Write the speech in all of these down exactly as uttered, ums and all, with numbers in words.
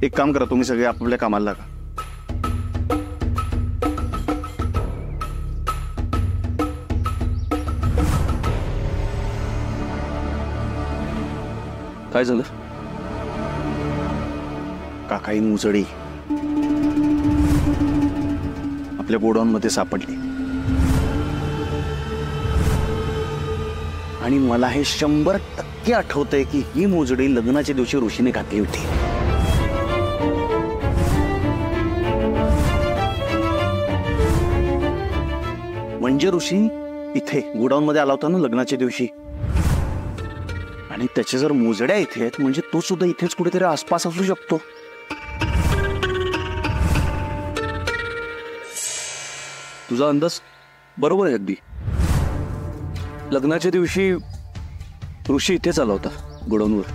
एक काम करा, तुम्ही सगळे आपापल्या कामाला लागा. काय झालं? काकाई मुजडी आपल्या गोडाऊन मध्ये सापडली आणि मला हे शंभर टक्के आठवतंय की ही मोजडी लग्नाच्या दिवशी ऋषीने घातली होती. म्हणजे ऋषी इथे गोडाऊन मध्ये आला होता ना लग्नाच्या दिवशी, आणि त्याच्या जर मोजड्या इथे आहेत म्हणजे तो सुद्धा इथेच कुठेतरी आसपास असू शकतो. तुझा अंदाज बरोबर आहे अगदी. लग्नाच्या दिवशी ऋषी इथेच आला होता गोडाऊनवर.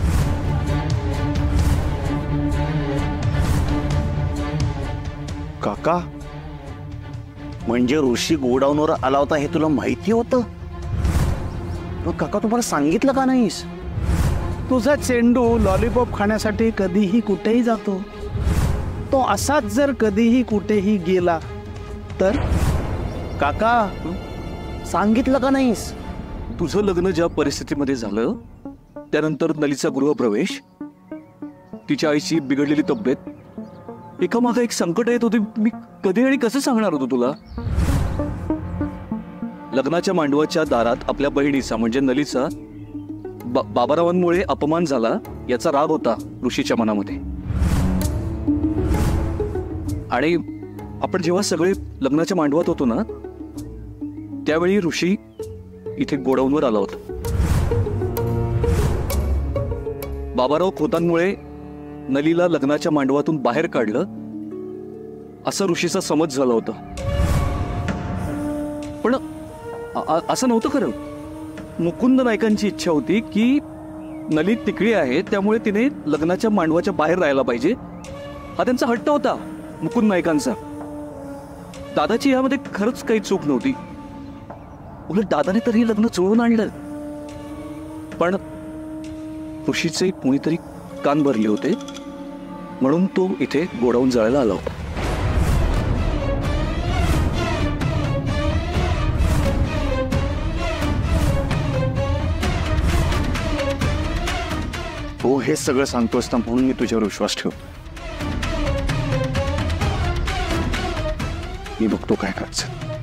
काका, म्हणजे ऋषी गोडाऊनवर आला होता हे तुला माहिती होतं? मग काका तुम्हाला सांगितलं का नाहीस? तुझा चेंडू लॉलीपॉप खाण्यासाठी कधीही कुठेही जातो. तो असाच जर कधीही कुठेही गेला तर? काका सांगितलं का नाहीस? तुझं लग्न ज्या परिस्थितीमध्ये झालं त्यानंतर नलीचा गृहप्रवेश, तिच्या आईची बिघडलेली तब्येत, एकामागे एक संकट येत होती. मी कधी आणि कसं सांगणार होतो तुला? लग्नाच्या मांडवाच्या दारात आपल्या बहिणीचा म्हणजे नलीचा बा बाबारावांमुळे अपमान झाला याचा राग होता ऋषीच्या मनामध्ये. आणि आपण जेव्हा सगळे लग्नाच्या मांडवात होतो ना त्यावेळी ऋषी इथे गोडाऊनवर आला होता. बाबाराव खोतांमुळे नलीला लग्नाच्या मांडवातून बाहेर काढलं असं ऋषीचा समज झाला होता. पण असं नव्हतं खरं. मुकुंद नायकांची इच्छा होती की नली तिकडी आहे त्यामुळे तिने लग्नाच्या मांडवाच्या बाहेर राहायला पाहिजे, हा त्यांचा हट्ट होता मुकुंद नायकांचा. दादाची यामध्ये खरंच काही चूक नव्हती. उलट दादाने तर हे लग्न जुळवून आणलं. पण ऋषीचे कोणीतरी कान भरले होते म्हणून तो इथे गोडाऊन जाळायला आला होता. हो, हे सगळं सांगतोस ना म्हणून मी तुझ्यावर विश्वास ठेव. मी बघतो काय करायचं.